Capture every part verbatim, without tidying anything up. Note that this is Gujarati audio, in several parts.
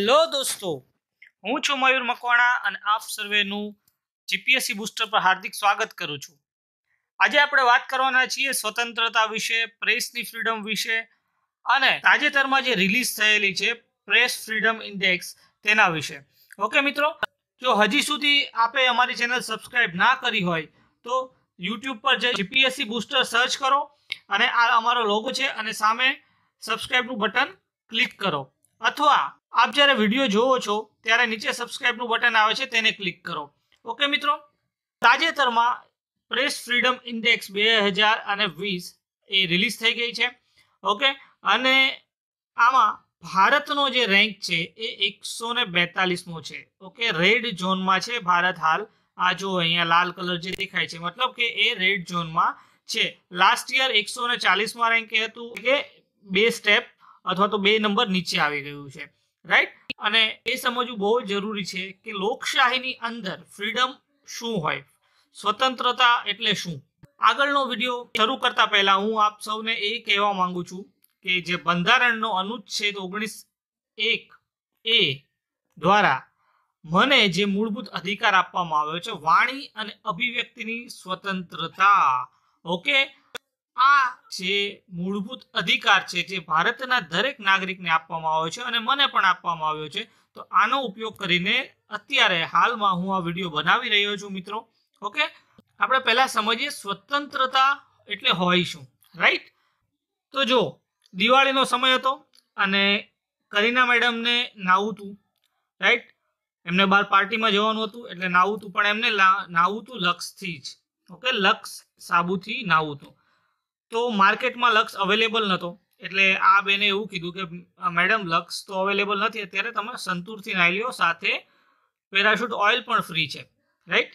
હેલો દોસ્તો, હું છું મયુર મકવાણા અને આપ સર્વેનું જીપીએસસી બુસ્ટર પર હાર્દિક સ્વાગત કરું છું। આજે આપણે વાત કરવાના છીએ સ્વતંત્રતા વિશે, પ્રેસની ફ્રીડમ વિશે અને તાજેતરમાં જે રિલીઝ થયેલી છે પ્રેસ ફ્રીડમ ઇન્ડેક્સ તેના વિશે। ઓકે મિત્રો, જો હજી સુધી આપે અમારી ચેનલ સબસ્ક્રાઇબ ના કરી હોય તો યુટ્યુબ પર જઈ જીપીએસસી બુસ્ટર સર્ચ કરો અને આ અમારો લોગો છે અને સામે સબસ્ક્રાઇબનું બટન ક્લિક કરો, અથવા આપ જ્યારે વિડીયો જોવો છો ત્યારે નીચે સબસ્ક્રાઇબનું બટન આવે છે તેને ક્લિક કરો। ઓકે મિત્રો, તાજેતરમાં પ્રેસ ફ્રીડમ ઇન્ડેક્સ બે હજાર વીસ એ રિલીઝ થઈ ગઈ છે। ઓકે, અને આમાં ભારતનો જે રેન્ક છે એ એકસો ને બેતાલીસમો છે। ઓકે, રેડ ઝોનમાં છે ભારત હાલ। આ જો અહીંયા લાલ કલર જે દેખાય છે મતલબ કે એ રેડ ઝોનમાં છે। લાસ્ટ યર એકસો ને ચાલીસમાં રેન્ક હતું કે બે સ્ટેપ અથવા તો બે નંબર નીચે આવી ગયું છે, રાઈટ। અને એ સમજવું બહુ જરૂરી છે કે લોકશાહીની અંદર ફ્રીડમ શું હોય, સ્વતંત્રતા એટલે શું। આગળનો વિડીયો શરૂ કરતા પહેલા હું આપ સૌને એ કહેવા માંગુ છું કે જે બંધારણનો અનુચ્છેદ ઓગણીસ એક એ દ્વારા મને જે મૂળભૂત અધિકાર આપવામાં આવ્યો છે વાણી અને અભિવ્યક્તિની સ્વતંત્રતા, ઓકે, આ જે મૂળભૂત અધિકાર છે જે ભારતના દરેક નાગરિકને આપવામાં આવ્યો છે અને મને પણ આપવામાં આવ્યો છે, તો આનો ઉપયોગ કરીને અત્યારે હાલમાં હું આ વિડીયો બનાવી રહ્યો છું મિત્રો। ઓકે, આપણે પહેલા સમજીએ સ્વતંત્રતા એટલે હોય શું, રાઈટ। તો જો દિવાળીનો સમય હતો અને કરીના મેડમને નાવું હતું, રાઈટ, એમને બહાર પાર્ટીમાં જવાનું હતું એટલે નાવું હતું, પણ એમને નાવું હતું લક્સથી જ। ઓકે, લક્સ સાબુથી નાવું હતું, તો માર્કેટમાં લક્સ અવેલેબલ નહોતો એટલે આ બેને એવું કીધું કે મેડમ લક્સ તો અવેલેબલ નથી અત્યારે, તમે સંતૂરથી નાહી લ્યો, સાથે પેરાશૂટ ઓઇલ પણ ફ્રી છે, રાઈટ।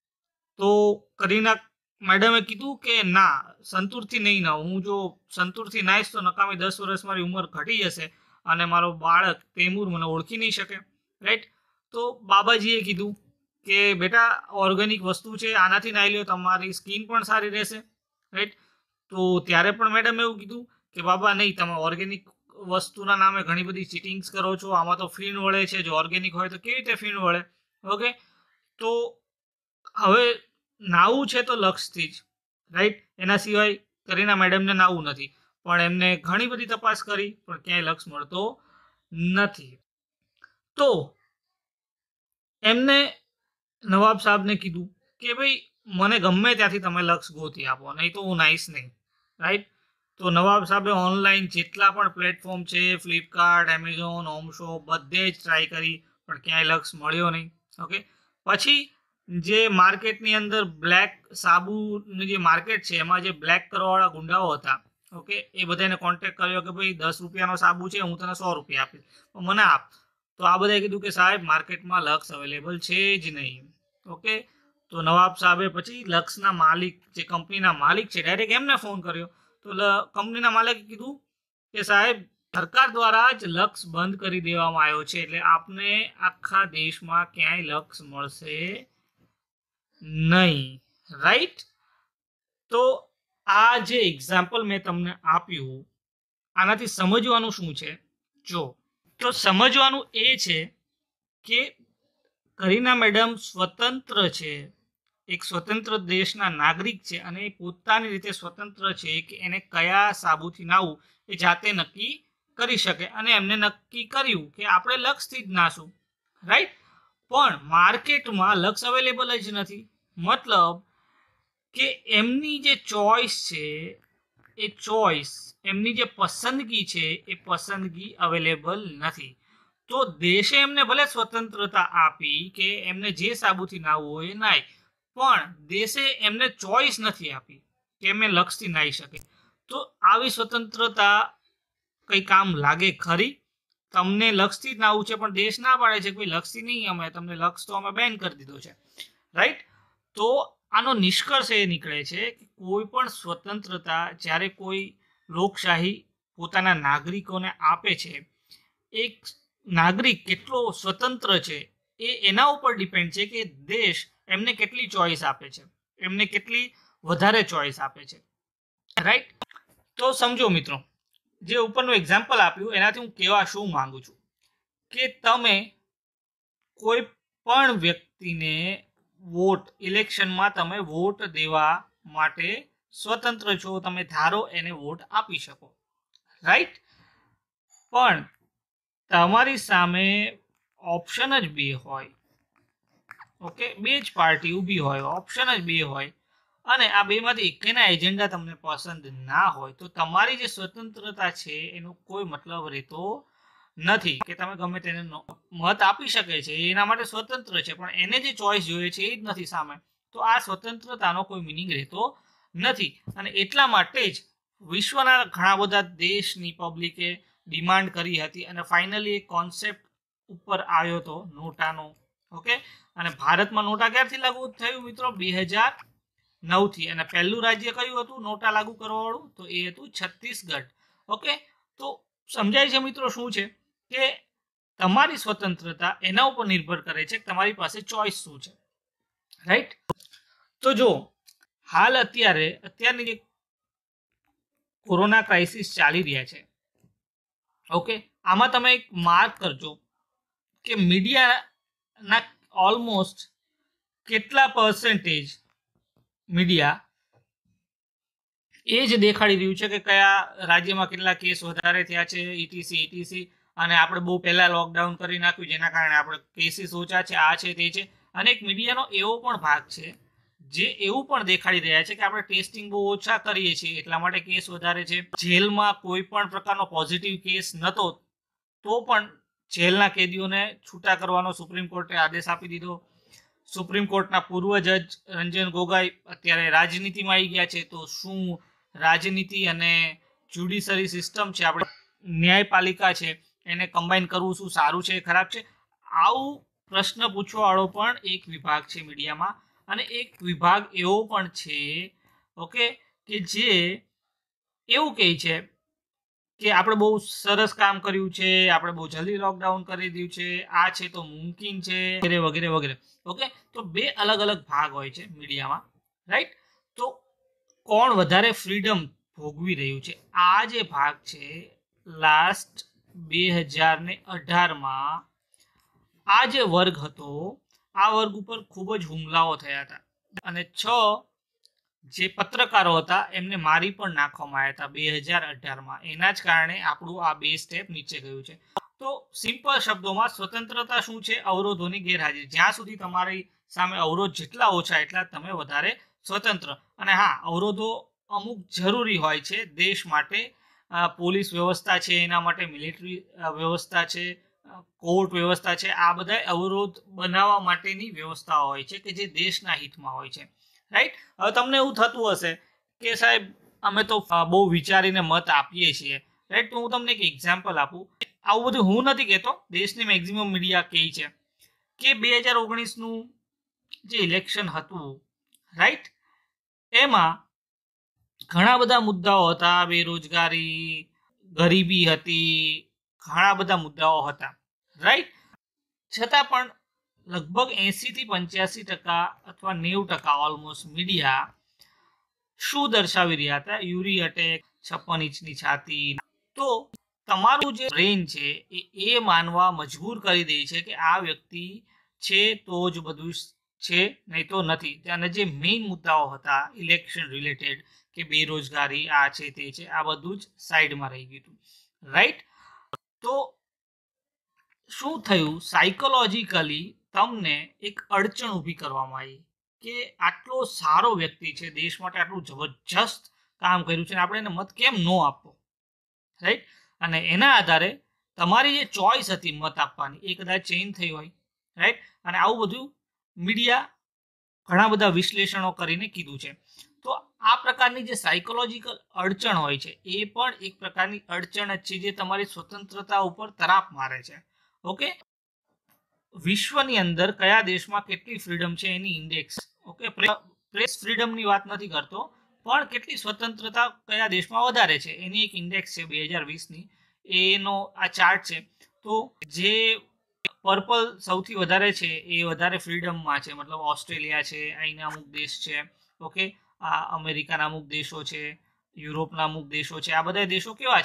તો કરીના મેડમે કીધું કે ના, સંતૂરથી નહીં નાહું, હું જો સંતૂરથી નાહીશ તો નકામી દસ વર્ષ મારી ઉંમર ઘટી જશે અને મારો બાળક તૈમૂર મને ઓળખી નહીં શકે, રાઈટ। તો બાબાજીએ કીધું કે બેટા ઓર્ગેનિક વસ્તુ છે, આનાથી નાહી લ્યો, તમારી સ્કિન પણ સારી રહેશે, રાઈટ। તો ત્યારે પણ મેડમ એવું કીધું કે બાબા નહીં, તમે ઓર્ગેનિક વસ્તુના નામે ઘણી બધી ચીટિંગ્સ કરો છો, આમાં તો ફીણ વળે છે, જો ઓર્ગેનિક હોય તો કેવી રીતે ફીણ વળે। ઓકે, તો હવે નાવું છે તો લક્સથી જ, રાઈટ, એના સિવાય કરીના મેડમને નાવું નથી, પણ એમને ઘણી બધી તપાસ કરી પણ ક્યાંય લક્સ મળતો નથી। તો એમને નવાબ સાહેબને કીધું કે ભાઈ મને ગમે ત્યાંથી તમે લક્સ ગોતી આપો, નહીં તો હું નાઈશ નહીં, રાઈટ। તો નવાબ સાહેબે ઓનલાઈન જેટલા પણ પ્લેટફોર્મ છે, ફ્લિપકાર્ટ, એમેઝોન, હોમ શોપ, બધે જ ટ્રાય કરી પણ ક્યાંય લક્સ મળ્યો નહીં। ઓકે, પછી જે માર્કેટની અંદર બ્લેક સાબુની જે માર્કેટ છે એમાં જે બ્લેક કરવાવાળા ગુંડાઓ હતા, ઓકે, એ બધાને કોન્ટેક્ટ કર્યો કે ભાઈ દસ રૂપિયાનો સાબુ છે, હું તને સો રૂપિયા આપીશ, મને આપ। તો આ બધાએ કીધું કે સાહેબ માર્કેટમાં લક્સ અવેલેબલ છે જ નહીં। ઓકે, તો નવાબ સાહેબે પછી લક્સના માલિક, જે કંપનીના માલિક છે, ડાયરેક્ટ એમને ફોન કર્યો। તો કંપનીના માલિકે કીધું કે સાહેબ સરકાર દ્વારા જ લક્સ બંધ કરી દેવામાં આવ્યો છે એટલે આપને આખા દેશમાં ક્યાંય લક્સ મળશે નહીં, રાઈટ। તો આ જે એક્ઝામ્પલ મેં તમને આપ્યું આનાથી સમજવાનું શું છે, જો તો સમજવાનું એ છે કે કરીના મેડમ સ્વતંત્ર છે, એક સ્વતંત્ર દેશના નાગરિક છે અને પોતાની રીતે સ્વતંત્ર છે કે એને કયા સાબુથી નાવું એ જાતે નક્કી કરી શકે, અને એમને નક્કી કર્યું કે આપણે લક્સથી જ નાશું, રાઈટ। પણ માર્કેટમાં લક્સ અવેલેબલ જ નથી, મતલબ કે એમની જે ચોઈસ છે એ ચોઈસ, એમની જે પસંદગી છે એ પસંદગી અવેલેબલ નથી। તો દેશે એમને ભલે સ્વતંત્રતા આપી કે એમને જે સાબુથી નાહવું હોય એ નાય, પણ દેશે એમને ચોઈસ નથી આપી કે એમને લક્સથી નાહી શકે। તો આવી સ્વતંત્રતા કંઈ કામ લાગે ખરી? તમને લક્સથી જ નાહવું છે પણ દેશ ના પાડે છે કે ભાઈ લક્સથી નહીં, અમે તમને લક્સ તો અમે બેન કરી દીધો છે, રાઈટ। તો આનો નિષ્કર્ષ એ નીકળે છે કે કોઈ પણ સ્વતંત્રતા જ્યારે કોઈ લોકશાહી પોતાના નાગરિકોને આપે છે, એક નાગરિક કેટલો સ્વતંત્ર છે એ એના ઉપર ડિપેન્ડ છે કે દેશ એમને કેટલી ચોઈસ આપે છે, એમને કેટલી વધારે ચોઈસ આપે છે, રાઈટ। તો સમજો મિત્રો, જે ઉપરનું એક્ઝામ્પલ આપ્યું એનાથી હું કહેવા શું માંગુ છું કે તમે કોઈ પણ વ્યક્તિને વોટ ઇલેક્શનમાં તમે વોટ દેવા માટે સ્વતંત્ર છો, તમે ધારો એને વોટ આપી શકો, રાઈટ. પણ તમારી સામે ઓપ્શન જ બે હોય, ઓકે, બે જ પાર્ટી ઊભી હોય, ઓપ્શન જ બે હોય, અને આ બેમાંથી એકેના એજન્ડા તમને પસંદ ના હોય તો તમારી જે સ્વતંત્રતા છે એનો કોઈ મતલબ રહેતો નથી. કે તમે ગમે તેને મત આપી શકે છે, એના માટે સ્વતંત્ર છે, પણ એને જે ચોઈસ જોઈએ છે એ જ નથી સામે, તો આ સ્વતંત્રતાનો કોઈ મિનિંગ રહેતો નથી. અને એટલા માટે જ વિશ્વના ઘણા બધા દેશની પબ્લિકે ડિમાન્ડ કરી હતી અને ફાઇનલી એક કોન્સેપ્ટ ઉપર આવ્યો હતો નોટાનો, ઓકે. અને ભારતમાં નોટા ક્યારથી લાગુ થયું મિત્રો? બે હજાર નવ થી. અને પહેલું રાજ્ય કયું હતું નોટા લાગુ કરવા વાળું? તો એ હતું છત્તીસગઢ, ઓકે. તો સમજાય છે મિત્રો શું છે કે તમારી સ્વતંત્રતા એના ઉપર નિર્ભર કરે છે કે તમારી પાસે ચોઈસ શું છે, રાઈટ. તો જો હાલ અત્યારે અત્યારની જે કોરોના ક્રાઇસિસ ચાલી રહ્યા છે, ઓકે, આમાં તમે એક માર્ક કરજો કે મીડિયાના ઓલમોસ્ટ કેટલા પર્સન્ટેજ મીડિયા એ જ દેખાડી રહ્યું છે કે કયા રાજ્યમાં કેટલા કેસ વધારે થયા છે, ઇટીસી ઇટીસી. અને આપણે બહુ પહેલા લોકડાઉન કરી નાખ્યું જેના કારણે આપણે કેસીસ ઓછા છે, આ છે તે છે. અને એક મીડિયાનો એવો પણ ભાગ છે જે એવું પણ દેખાડી રહ્યા છે કે આપણે ટેસ્ટિંગ બહુ ઓછા કરીએ છીએ એટલા માટે કેસ વધારે છે. જેલમાં કોઈ પણ પ્રકારનો પોઝિટિવ કેસ નહોતો તો પણ જેલના કેદીઓને છૂટા કરવાનો સુપ્રીમ કોર્ટે આદેશ આપી દીધો. સુપ્રીમ કોર્ટના પૂર્વ જજ રંજન ગોગોઈ અત્યારે રાજનીતિમાં આવી ગયા છે. તો શું રાજનીતિ અને જ્યુડિશરી સિસ્ટમ છે, આપણે ન્યાયપાલિકા છે, એને કમ્બાઈન કરવું શું સારું છે ખરાબ છે? આવું પ્રશ્ન પૂછવાવાળો પણ એક વિભાગ છે મીડિયામાં. અને એક વિભાગ એવો પણ છે, ઓકે, કે જે એવું કહે છે કે આપણે બહુ સરસ કામ કર્યું છે, આપણે બહુ જલ્દી લોકડાઉન કરી દીધું છે, આ છે તો મુમકિન છે, વગેરે વગેરે વગેરે, ઓકે. તો બે અલગ અલગ ભાગ હોય છે મીડિયામાં, રાઈટ. તો કોણ વધારે ફ્રીડમ ભોગવી રહ્યું છે? આ જે ભાગ છે લાસ્ટ બે હજાર ને અઢારમાં આ જે વર્ગ હતો આ વર્ગ ઉપર ખૂબ જ હુમલાઓ થયા હતા અને છ જે પત્રકારો હતા એમને મારી પણ નાખવામાં આવ્યા હતા બે હજાર અઢારમાં. એના જ કારણે આપણું આ બે સ્ટેપ નીચે ગયું છે. તો સિમ્પલ શબ્દોમાં સ્વતંત્રતા શું છે? અવરોધોની ગેરહાજરી. જ્યાં સુધી તમારી સામે અવરોધ જેટલા ઓછા એટલા તમે વધારે સ્વતંત્ર. અને હા, અવરોધો અમુક જરૂરી હોય છે દેશ માટે. પોલીસ વ્યવસ્થા છે, એના માટે મિલિટરી વ્યવસ્થા છે, કોર્ટ વ્યવસ્થા છે, આ બધા અવરોધ બનાવવા માટેની વ્યવસ્થાઓ હોય છે કે જે દેશના હિતમાં હોય છે, રાઈટ. હવે તમને એવું થતું હશે કે સાહેબ અમે તો બહુ વિચારીને મત આપીએ છીએ, રાઈટ. તો હું તમને એક એક્ઝામ્પલ આપું. આવું બધું હું નથી કહેતો, દેશની મેક્સિમમ મીડિયા કહે છે કે બે હજાર ઓગણીસનું જે ઇલેક્શન હતું, રાઈટ, એમાં ઘણા બધા મુદ્દાઓ હતા. બેરોજગારી, ગરીબી હતી, ઘણા બધા મુદ્દાઓ હતા, રાઈટ. છતાં પણ લગભગ એસી થી પંચ્યાસી ટકા અથવા નેવું ટકા ઓલમોસ્ટ મીડિયા શું દર્શાવી રહ્યા હતા? યુરી અટેક, છપ્પન ઇંચની છાતી. તો તમારું જે બ્રેન છે એ એ માનવા મજબૂર કરી દે છે કે આ વ્યક્તિ છે તો જ બધું છે, નહીં તો નથી. અને જે મેઇન મુદ્દાઓ હતા ઇલેક્શન રિલેટેડ કે બેરોજગારી, આ છે તે છે, આ બધું જ સાઈડમાં રહી ગયું હતું, રાઈટ. તો શું થયું? સાયકોલોજીકલી તમને એક અડચણ ઊભી કરવામાં આવી કે આટલો સારો વ્યક્તિ છે, દેશ માટે આટલું જબરજસ્ત કામ કર્યું છે, આપણે એને મત કેમ ન આપવો, રાઈટ. અને એના આધારે તમારી જે ચોઈસ હતી મત આપવાની એ કદાચ ચેન્જ થઈ હોય, રાઈટ. અને આવું બધું મીડિયા ઘણા બધા વિશ્લેષણો કરીને કીધું છે. તો આ પ્રકારની જે સાયકોલોજીકલ અડચણ હોય છે એ પણ એક પ્રકારની અડચણ જ છે જે તમારી સ્વતંત્રતા ઉપર તરાપ મારે છે, ઓકે. વિશ્વની અંદર કયા દેશમાં કેટલી ફ્રીડમ છે એની ઇન્ડેક્સ, ઓકે. પ્રેસ ફ્રીડમની વાત નથી કરતો, પણ કેટલી સ્વતંત્રતા કયા દેશમાં વધારે છે એની એક ઇન્ડેક્સ છે બે હજાર વીસની, એનો આ ચાર્ટ છે. તો જે પર્પલ સૌથી વધારે છે એ વધારે ફ્રીડમમાં છે, મતલબ ઓસ્ટ્રેલિયા છે, અહીંના અમુક દેશ છે, ઓકે. આ અમેરિકાના અમુક દેશો છે, યુરોપના અમુક દેશો છે. આ બધા દેશો કેવા છે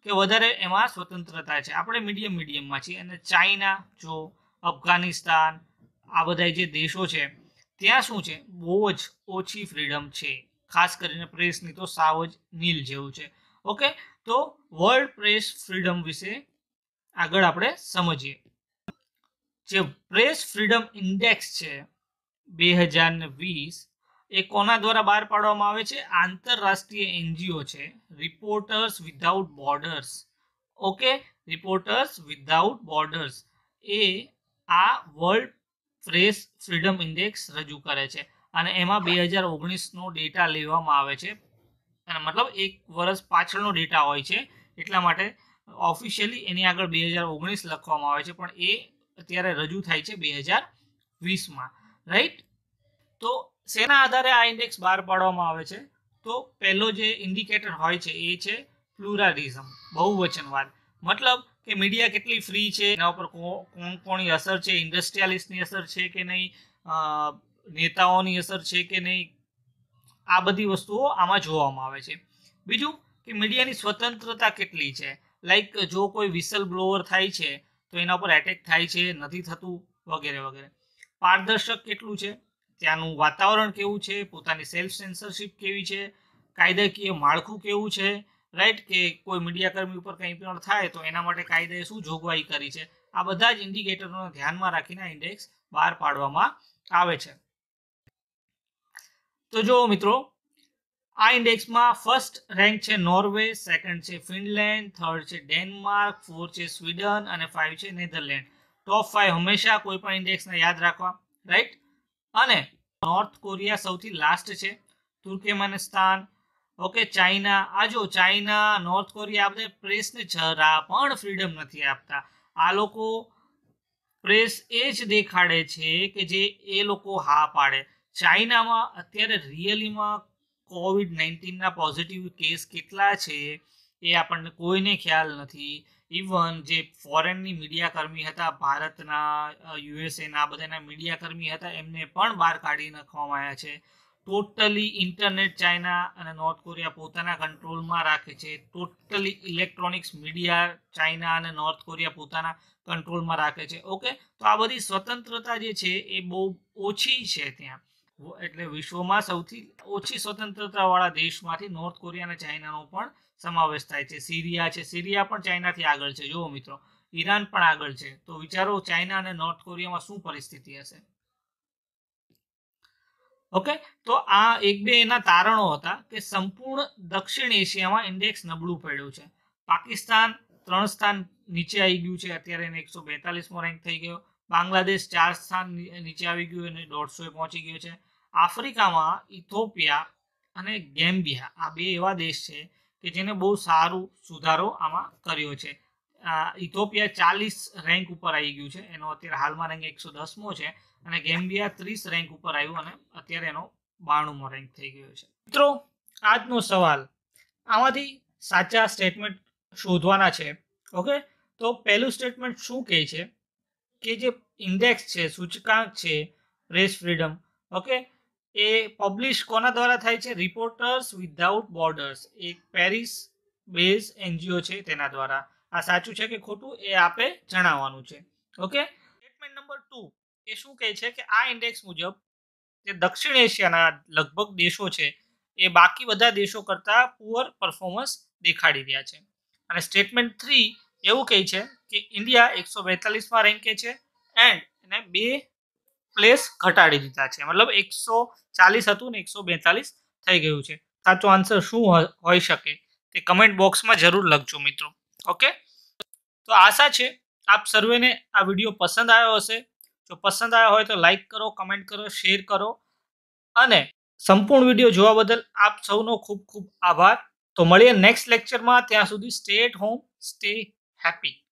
કે વધારે એમાં સ્વતંત્રતા છે. આપણે મીડિયમ મીડિયમમાં છીએ. અને ચાઇના, જો અફઘાનિસ્તાન, આ બધા જે દેશો છે ત્યાં શું છે, બહુ જ ઓછી ફ્રીડમ છે. ખાસ કરીને પ્રેસની તો સાવ જ નીલ જેવું છે. ઓકે, તો વર્લ્ડ પ્રેસ ફ્રીડમ વિશે આગળ આપણે સમજીએ. જે પ્રેસ ફ્રીડમ ઇન્ડેક્સ છે બે હજાર ને વીસ એ કોના દ્વારા બહાર પાડવામાં આવે છે? આંતરરાષ્ટ્રીય એનજીઓ છે reporters without borders. Okay, reporters without borders એ આ વર્લ્ડ પ્રેસ ફ્રીડમ ઇન્ડેક્સ રજૂ કરે છે. અને એમાં બે હજાર ઓગણીસનો ડેટા લેવામાં આવે છે. મતલબ એક વર્ષ પાછળનો ડેટા હોય છે, એટલા માટે ઓફિશિયલી એની આગળ બે હજાર ઓગણીસ લખવામાં આવે છે, પણ એ અત્યારે રજૂ થાય છે બે હજાર વીસમાં. રાઈટ? તો શેના આધારે આ ઇન્ડેક્સ બહાર પાડવામાં આવે છે? તો પહેલો જે ઇન્ડિકેટર હોય છે એ છે પ્લુરાલિઝમ, બહુવચનવાદ. મતલબ કે મીડિયા કેટલી ફ્રી છે, એના ઉપર કોણ કોની અસર છે, ઇન્ડસ્ટ્રીયાલિસ્ટની અસર છે કે નહીં, નેતાઓની અસર છે કે નહીં, આ બધી વસ્તુઓ આમાં જોવામાં આવે છે. બીજું કે મીડિયાની સ્વતંત્રતા કેટલી છે. લાઈક જો કોઈ વિસલ બ્લોઅર થાય છે તો એના ઉપર એટેક થાય છે, નથી થતું, વગેરે વગેરે. પારદર્શક કેટલું છે, ત્યાંનું વાતાવરણ કેવું છે, પોતાની સેલ્ફ સેન્સરશિપ કેવી છે, કાયદાકીય માળખું કેવું છે. રાઈટ? કે કોઈ મીડિયાકર્મી ઉપર કંઈ પણ થાય તો એના માટે કાયદાએ શું જોગવાઈ કરી છે. આ બધા જ ઇન્ડિકેટરોને ધ્યાનમાં રાખીને ઇન્ડેક્સ બહાર પાડવામાં આવે છે. તો જો મિત્રો, આ ઇન્ડેક્સમાં ફર્સ્ટ રેન્ક છે નોર્વે, સેકન્ડ છે ફિનલેન્ડ, થર્ડ છે ડેનમાર્ક, ફોર છે સ્વીડન અને ફાઈવ છે નેધરલેન્ડ. ટોપ ફાઈવ હંમેશા કોઈ પણ ઇન્ડેક્સને યાદ રાખવા. રાઈટ? અને નોર્થ કોરિયા સૌથી લાસ્ટ છે, તુર્કમેનિસ્તાન, ઓકે, ચાઇના. આ જો ચાઇના, નોર્થ કોરિયા, આ બધા પ્રેસને જરા પણ ફ્રીડમ નથી આપતા. આ લોકો પ્રેસ એ જ દેખાડે છે કે જે એ લોકો હા પાડે. ચાઇનામાં અત્યારે રિયલીમાં કોવિડ નાઇન્ટીનના પોઝિટિવ કેસ કેટલા છે એ આપણને કોઈને ખ્યાલ નથી. ઇવન જે ફોરેનની મીડિયાકર્મી હતા, ભારતના, યુએસએના, બધાના મીડિયાકર્મી હતા, એમને પણ બહાર કાઢી નાખવામાં આવ્યા છે. ટોટલી ઇન્ટરનેટ ચાઇના અને નોર્થ કોરિયા પોતાના કંટ્રોલમાં રાખે છે. ટોટલી ઇલેક્ટ્રોનિક્સ મીડિયા ચાઇના અને નોર્થ કોરિયા પોતાના કંટ્રોલમાં રાખે છે. ઓકે, તો આ બધી સ્વતંત્રતા જે છે એ બહુ ઓછી છે ત્યાં. એટલે વિશ્વમાં સૌથી ઓછી સ્વતંત્રતા વાળા દેશમાંથી નોર્થ કોરિયા અને ચાઇનાનો પણ સમાવેશ થાય છે. સિરિયા છે, સિરિયા પણ ચાઇનાથી આગળ છે. જુઓ મિત્રો, ઈરાન પણ આગળ છે. તો વિચારો ચાઇના અને નોર્થ કોરિયામાં શું પરિસ્થિતિ હશે. ઓકે, તો આ એક બે એના તારણો હતા કે સંપૂર્ણ દક્ષિણ એશિયામાં ઇન્ડેક્સ નબળું પડ્યું છે. પાકિસ્તાન ત્રણ સ્થાન નીચે આવી ગયું છે, અત્યારે એને એકસો બેતાલીસમો રેન્ક થઈ ગયો. બાંગ્લાદેશ ચાર સ્થાન નીચે આવી ગયું અને દોઢસો પહોંચી ગયો છે. આફ્રિકામાં ઇથોપિયા અને ગેમ્બિયા આ બે એવા દેશ છે કે જેને બહુ સારું સુધારો આમાં કર્યો છે. ઇથોપિયા ચાલીસ રેન્ક ઉપર આવી ગયું છે, એનો અત્યારે હાલમાં રેન્ક એકસો દસમો છે. અને ગેમ્બિયા ત્રીસ રેન્ક ઉપર આવ્યું અને અત્યારે એનો બાણુંમો રેન્ક થઈ ગયો છે. મિત્રો, આજનો સવાલ, આમાંથી સાચા સ્ટેટમેન્ટ શોધવાના છે. ઓકે, તો પહેલું સ્ટેટમેન્ટ શું કહે છે કે જે ઇન્ડેક્સ છે, સૂચકાંક છે પ્રેસ ફ્રીડમ, ઓકે, એ પબ્લિશ કોના દ્વારા થાય છે? રિપોર્ટર્સ વિધાઉટ બોર્ડર્સ, એક પેરિસ બેઝ એનજીઓ છે તેના દ્વારા. આ સાચું છે કે ખોટું એ આપે જણાવવાનું છે. ઓકે, સ્ટેટમેન્ટ નંબર ટુ એ શું કહે છે કે આ ઇન્ડેક્સ મુજબ જે દક્ષિણ એશિયાના લગભગ દેશો છે એ બાકી બધા દેશો કરતા પુઅર પરફોર્મન્સ દેખાડી રહ્યા છે. અને સ્ટેટમેન્ટ થ્રી એવું કહે છે કે ઇન્ડિયા એકસો બેતાલીસમાં રેન્કે છે એન્ડ એને બે પ્લેસ ઘટાડી દીધા છે. મતલબ એકસો ચાલીસ હતું ને એકસો બેતાલીસ થઈ ગયું છે. સાચો આન્સર શું હોઈ શકે તે કમેન્ટ બોક્સમાં જરૂર લખજો મિત્રો. ઓકે, તો આશા છે આપ સર્વેને આ વિડીયો પસંદ આવ્યો હશે. જો પસંદ આવ્યો હોય તો લાઈક કરો, કમેન્ટ કરો, શેર કરો અને સંપૂર્ણ વિડીયો જોવા બદલ આપ સૌનો ખૂબ ખૂબ આભાર. તો મળીએ નેક્સ્ટ લેક્ચરમાં. ત્યાં સુધી stay at home, stay happy.